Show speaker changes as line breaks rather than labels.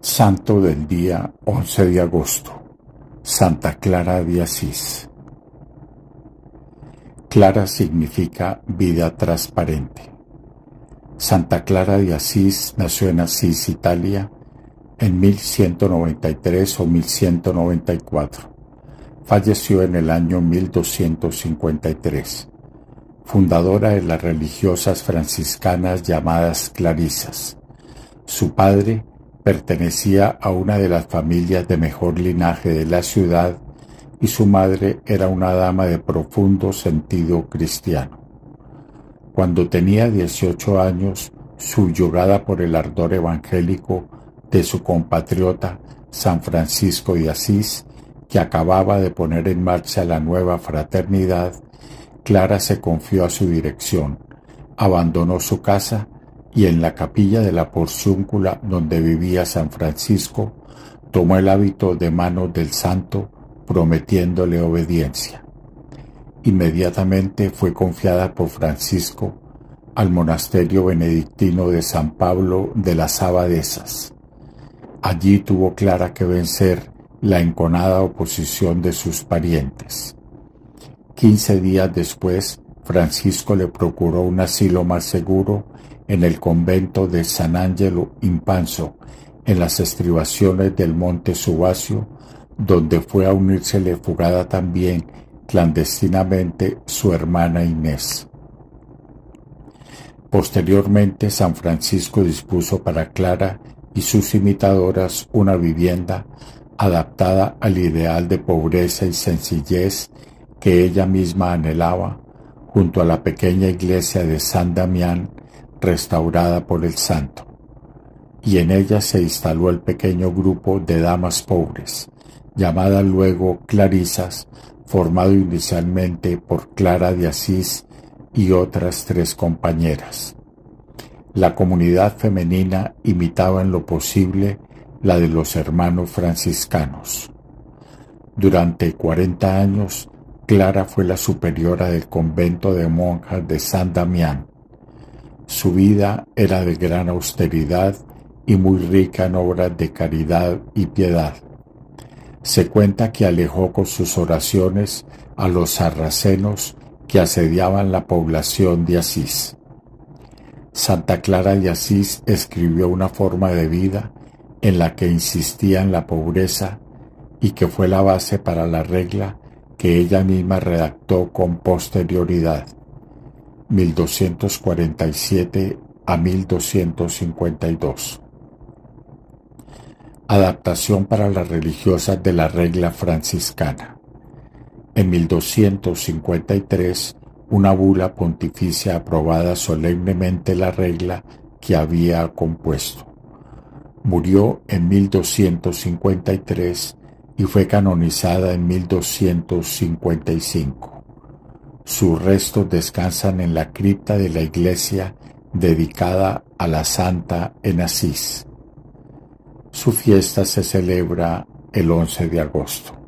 Santo del día 11 de agosto. Santa Clara de Asís. Clara significa vida transparente. Santa Clara de Asís nació en Asís, Italia, en 1193 o 1194. Falleció en el año 1253. Fundadora de las religiosas franciscanas llamadas clarisas. Su padre pertenecía a una de las familias de mejor linaje de la ciudad y su madre era una dama de profundo sentido cristiano. Cuando tenía 18 años, subyugada por el ardor evangélico de su compatriota San Francisco de Asís, que acababa de poner en marcha la nueva fraternidad, Clara se confió a su dirección, abandonó su casa y en la capilla de la Porciúncula donde vivía San Francisco, tomó el hábito de manos del santo, prometiéndole obediencia. Inmediatamente fue confiada por Francisco al monasterio benedictino de San Pablo de las Abadesas. Allí tuvo Clara que vencer la enconada oposición de sus parientes. 15 días después, Francisco le procuró un asilo más seguro en el convento de San Angelo in Panso, en las estribaciones del monte Subasio, donde fue a unírsele fugada también clandestinamente su hermana Inés. Posteriormente, San Francisco dispuso para Clara y sus imitadoras una vivienda adaptada al ideal de pobreza y sencillez que ella misma anhelaba, junto a la pequeña iglesia de San Damián, restaurada por el santo, y en ella se instaló el pequeño grupo de damas pobres, llamadas luego clarisas, formado inicialmente por Clara de Asís y otras 3 compañeras. La comunidad femenina imitaba en lo posible la de los hermanos franciscanos. Durante 40 años, Clara fue la superiora del convento de monjas de San Damián. Su vida era de gran austeridad y muy rica en obras de caridad y piedad. Se cuenta que alejó con sus oraciones a los sarracenos que asediaban la población de Asís. Santa Clara de Asís escribió una forma de vida en la que insistía en la pobreza y que fue la base para la regla que ella misma redactó con posterioridad, 1247 a 1252. Adaptación para las religiosas de la regla franciscana. En 1253, una bula pontificia aprobada solemnemente la regla que había compuesto. Murió en 1253 y fue canonizada en 1255. Sus restos descansan en la cripta de la iglesia dedicada a la santa en Asís. Su fiesta se celebra el 11 de agosto.